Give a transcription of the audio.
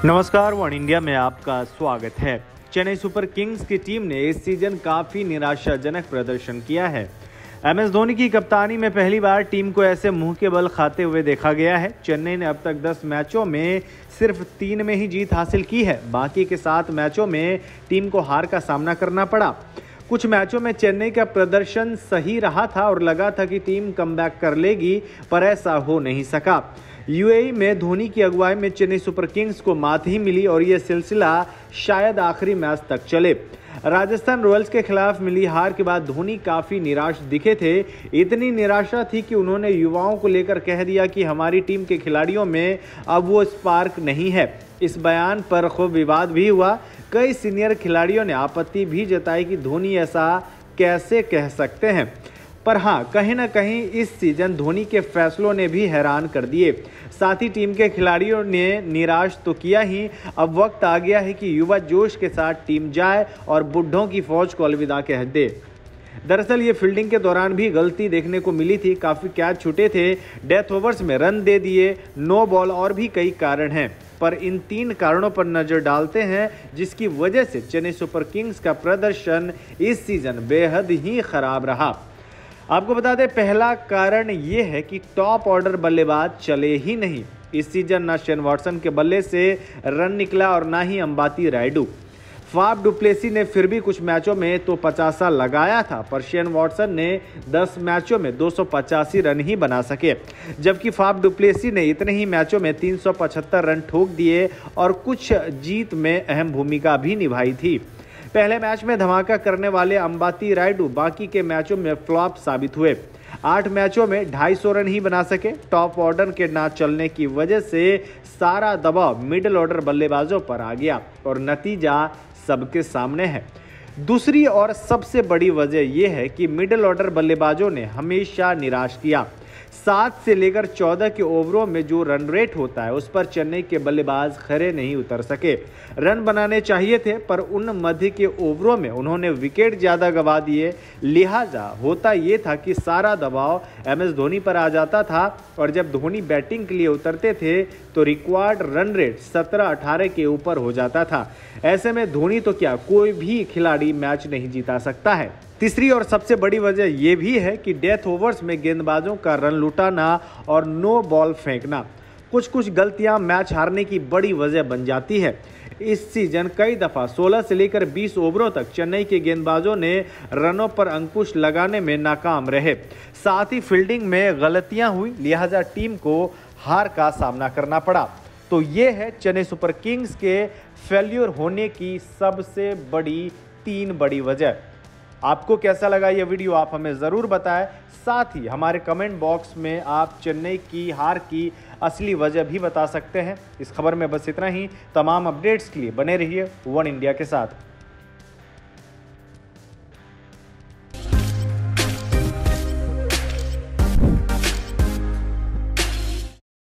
नमस्कार, one India में आपका स्वागत है। चेन्नई सुपर किंग्स की टीम ने इस सीजन काफी निराशाजनक प्रदर्शन किया है। एमएस धोनी की कप्तानी में पहली बार टीम को ऐसे मुंह के बल खाते हुए देखा गया है। चेन्नई ने अब तक 10 मैचों में सिर्फ 3 में ही जीत हासिल की है। बाकी के 7 मैचों में टीम को हार का सामना करना पड़ा। कुछ मैचों में चेन्नई का प्रदर्शन सही रहा था और लगा था कि टीम कमबैक कर लेगी, पर ऐसा हो नहीं सका। यूएई में धोनी की अगुवाई में चेन्नई सुपर किंग्स को मात ही मिली और यह सिलसिला शायद आखिरी मैच तक चले। राजस्थान रॉयल्स के खिलाफ मिली हार के बाद धोनी काफी निराश दिखे थे। इतनी निराशा थी कि उन्होंने युवाओं को लेकर कह दिया कि हमारी टीम के खिलाड़ियों में अब वो स्पार्क नहीं है। इस बयान पर खूब विवाद भी हुआ। कई सीनियर खिलाड़ियों ने आपत्ति भी जताई कि धोनी ऐसा कैसे कह सकते हैं। पर हाँ, कहीं ना कहीं इस सीजन धोनी के फैसलों ने भी हैरान कर दिए। साथ ही टीम के खिलाड़ियों ने निराश तो किया ही, अब वक्त आ गया है कि युवा जोश के साथ टीम जाए और बुढ़ों की फौज को अलविदा कह दे। दरअसल ये फील्डिंग के दौरान भी गलती देखने को मिली थी। काफ़ी कैच छूटे थे, डेथ ओवर्स में रन दे दिए, नो बॉल और भी कई कारण हैं। पर इन 3 कारणों पर नज़र डालते हैं जिसकी वजह से चेन्नई सुपर किंग्स का प्रदर्शन इस सीजन बेहद ही खराब रहा। आपको बता दें, पहला कारण ये है कि टॉप ऑर्डर बल्लेबाज चले ही नहीं। इस सीजन ना शेन वॉटसन के बल्ले से रन निकला और ना ही अंबाती रायडू। फाफ डुप्लेसी ने फिर भी कुछ मैचों में तो 50 लगाया था, पर शेन वॉटसन ने 10 मैचों में 285 रन ही बना सके, जबकि फाफ डुप्लेसी ने इतने ही मैचों में 375 रन ठोक दिए और कुछ जीत में अहम भूमिका भी निभाई थी। पहले मैच में धमाका करने वाले अंबाती रायडू बाकी के मैचों में फ्लॉप साबित हुए। 8 मैचों में 250 रन ही बना सके। टॉप ऑर्डर के ना चलने की वजह से सारा दबाव मिडिल ऑर्डर बल्लेबाजों पर आ गया और नतीजा सबके सामने है। दूसरी और सबसे बड़ी वजह यह है कि मिडिल ऑर्डर बल्लेबाजों ने हमेशा निराश किया। 7 से लेकर 14 के ओवरों में जो रन रेट होता है उस पर चेन्नई के बल्लेबाज खरे नहीं उतर सके। रन बनाने चाहिए थे, पर उन मध्य के ओवरों में उन्होंने विकेट ज़्यादा गंवा दिए। लिहाजा होता ये था कि सारा दबाव एमएस धोनी पर आ जाता था और जब धोनी बैटिंग के लिए उतरते थे तो रिक्वायर्ड रन रेट 17-18 के ऊपर हो जाता था। ऐसे में धोनी तो क्या, कोई भी खिलाड़ी मैच नहीं जीता सकता है। तीसरी और सबसे बड़ी वजह यह भी है कि डेथ ओवर्स में गेंदबाजों का रन लुटाना और नो बॉल फेंकना, कुछ गलतियां मैच हारने की बड़ी वजह बन जाती है। इस सीजन कई दफ़ा 16 से लेकर 20 ओवरों तक चेन्नई के गेंदबाजों ने रनों पर अंकुश लगाने में नाकाम रहे। साथ ही फील्डिंग में गलतियां हुई, लिहाजा टीम को हार का सामना करना पड़ा। तो ये है चेन्नई सुपर किंग्स के फेल्यूर होने की सबसे बड़ी 3 बड़ी वजह। आपको कैसा लगा ये वीडियो, आप हमें ज़रूर बताएं। साथ ही हमारे कमेंट बॉक्स में आप चेन्नई की हार की असली वजह भी बता सकते हैं। इस खबर में बस इतना ही। तमाम अपडेट्स के लिए बने रहिए वन इंडिया के साथ।